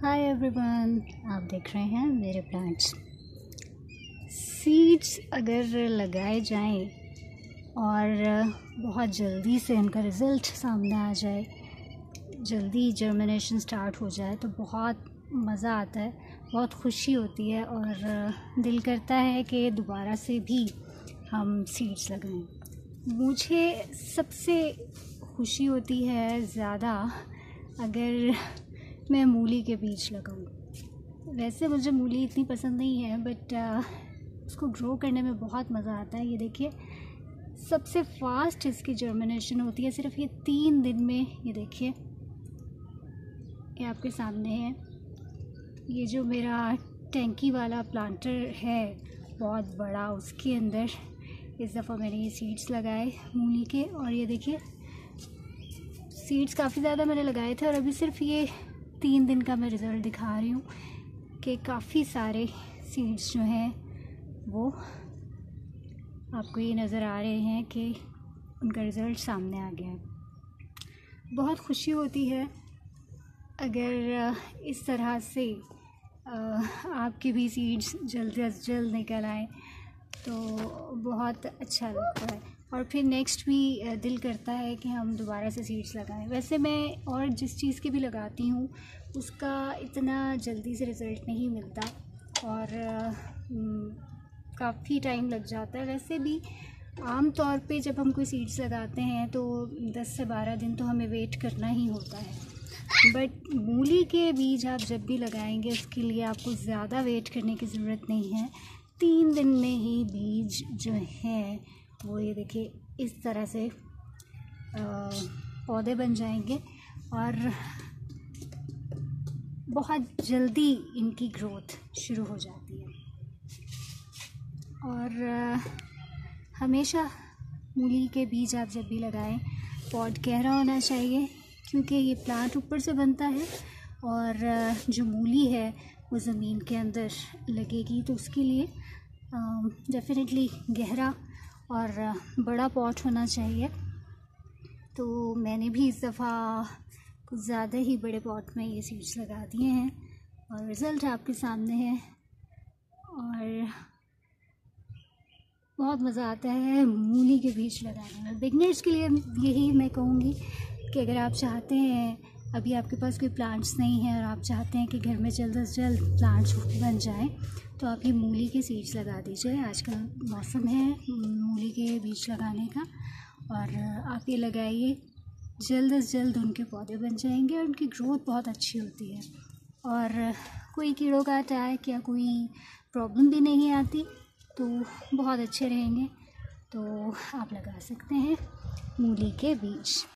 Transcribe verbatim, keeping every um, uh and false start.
Hi everyone, आप देख रहे हैं मेरे प्लांट्स। सीड्स अगर लगाए जाएं और बहुत जल्दी से उनका रिज़ल्ट सामने आ जाए, जल्दी जर्मिनेशन स्टार्ट हो जाए तो बहुत मज़ा आता है, बहुत खुशी होती है और दिल करता है कि दोबारा से भी हम सीड्स लगाएं। मुझे सबसे खुशी होती है ज़्यादा अगर मैं मूली के बीज लगाऊं। वैसे मुझे मूली इतनी पसंद नहीं है, बट उसको ग्रो करने में बहुत मज़ा आता है। ये देखिए, सबसे फास्ट इसकी जर्मिनेशन होती है सिर्फ ये तीन दिन में। ये देखिए, ये आपके सामने है। ये जो मेरा टैंकी वाला प्लांटर है बहुत बड़ा, उसके अंदर इस दफ़ा मैंने ये सीड्स लगाए मूली के। और ये देखिए, सीड्स काफ़ी ज़्यादा मैंने लगाए थे और अभी सिर्फ ये तीन दिन का मैं रिज़ल्ट दिखा रही हूँ कि काफ़ी सारे सीड्स जो हैं वो आपको ये नज़र आ रहे हैं कि उनका रिज़ल्ट सामने आ गया है। बहुत खुशी होती है अगर इस तरह से आपके भी सीड्स जल्द अज जल्द निकल आए तो बहुत अच्छा लगता है। और फिर नेक्स्ट भी दिल करता है कि हम दोबारा से सीड्स लगाएं। वैसे मैं और जिस चीज़ की भी लगाती हूँ उसका इतना जल्दी से रिज़ल्ट नहीं मिलता और काफ़ी टाइम लग जाता है। वैसे भी आम तौर पे जब हम कोई सीड्स लगाते हैं तो दस से बारह दिन तो हमें वेट करना ही होता है, बट मूली के बीज आप जब भी लगाएंगे उसके लिए आपको ज़्यादा वेट करने की ज़रूरत नहीं है। तीन दिन में ही बीज जो हैं वो ये देखिए इस तरह से पौधे बन जाएंगे और बहुत जल्दी इनकी ग्रोथ शुरू हो जाती है। और आ, हमेशा मूली के बीज आप जब भी लगाएं पॉट गहरा होना चाहिए, क्योंकि ये प्लांट ऊपर से बनता है और आ, जो मूली है वो ज़मीन के अंदर लगेगी, तो उसके लिए डेफिनेटली गहरा और बड़ा पॉट होना चाहिए। तो मैंने भी इस दफ़ा कुछ ज़्यादा ही बड़े पॉट में ये सीड्स लगा दिए हैं और रिज़ल्ट आपके सामने है और बहुत मज़ा आता है मूली के बीज लगाने में। बिगनर्स के लिए यही मैं कहूँगी कि अगर आप चाहते हैं, अभी आपके पास कोई प्लांट्स नहीं है और आप चाहते हैं कि घर में जल्द से जल्द प्लांट्स बन जाएं, तो आप ये मूली के सीड्स लगा दीजिए। आजकल मौसम है मूली के बीज लगाने का और आप ये लगाइए, जल्द से जल्द उनके पौधे बन जाएंगे और उनकी ग्रोथ बहुत अच्छी होती है और कोई कीड़ों का अटैक या कोई प्रॉब्लम भी नहीं आती, तो बहुत अच्छे रहेंगे। तो आप लगा सकते हैं मूली के बीज।